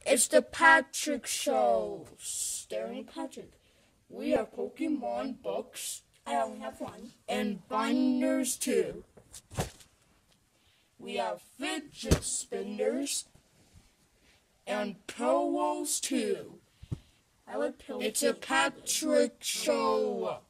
It's the Patrick Show. Starring Patrick. We have Pokemon books. I only have one. And binders too. We have fidget spinners. And pillows too. I like pillows. It's a Patrick Show.